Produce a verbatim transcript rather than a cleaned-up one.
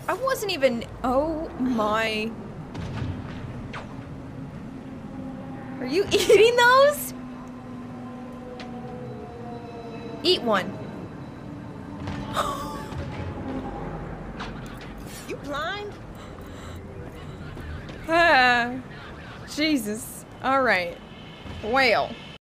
I wasn't even... Oh my... Are you eating those? Eat one. You blind? Ah, Jesus. All right. Well.